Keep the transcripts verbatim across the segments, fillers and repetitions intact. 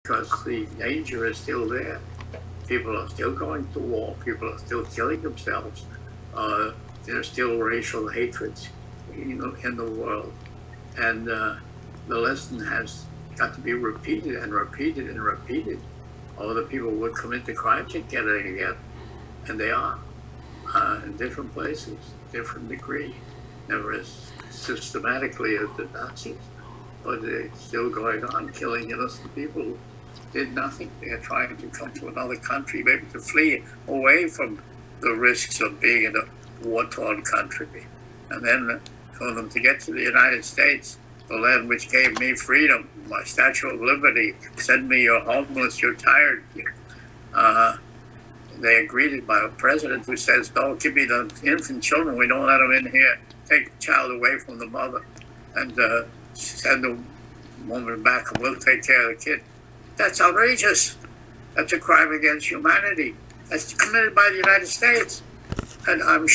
because the danger is still there. People are still going to war. People are still killing themselves. Uh, there's still racial hatreds in the, in the world. And uh, the lesson has got to be repeated and repeated and repeated. All the people would commit the crimes again and again. And they are, uh, in different places, different degree. Never as systematically as the Nazis, but it's still going on, killing innocent people who did nothing. They're trying to come to another country, maybe to flee away from the risks of being in a war-torn country. And then for them to get to the United States, the land which gave me freedom, my Statue of Liberty, send me, you're homeless, you're tired. Uh, they are greeted by a president who says, no, give me the infant children, we don't let them in here. Take the child away from the mother and uh, send the woman back and we'll take care of the kid. That's outrageous. That's a crime against humanity. That's committed by the United States. And I'm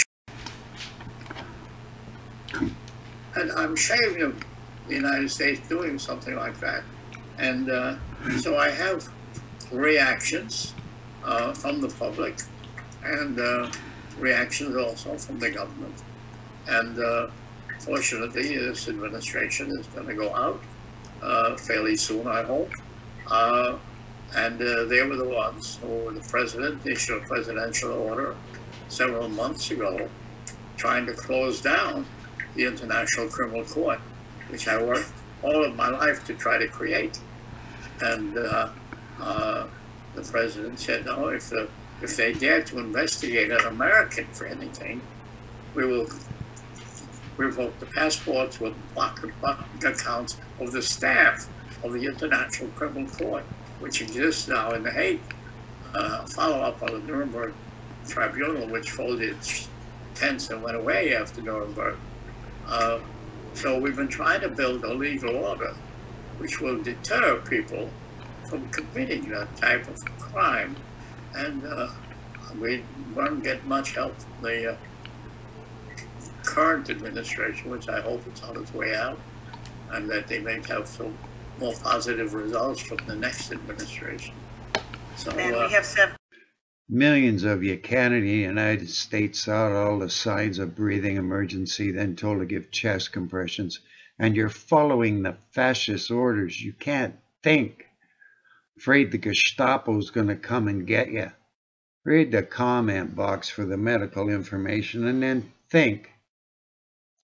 and I'm ashamed of the United States doing something like that. And uh, so I have reactions uh, from the public and uh, reactions also from the government. And uh, fortunately, this administration is going to go out uh, fairly soon, I hope. Uh, and uh, they were the ones who the president issued a presidential order several months ago trying to close down the International Criminal Court, which I worked all of my life to try to create. And uh, uh, the president said, no, if, the, if they dare to investigate an American for anything, we will revoke the passports, will block the bank accounts of the staff of the International Criminal Court, which exists now in The Hague. Uh, follow up on the Nuremberg Tribunal, which folded its tents and went away after Nuremberg. Uh, so we've been trying to build a legal order which will deter people from committing that type of crime. And uh, we won't get much help from the uh, current administration, which I hope is on its way out, and that they may have some more positive results from the next administration. So And uh, we have seven. Millions of you came to the United States, saw all the signs of breathing emergency, then told to give chest compressions, and you're following the fascist orders. You can't think. Afraid the Gestapo's going to come and get you. Read the comment box for the medical information and then think.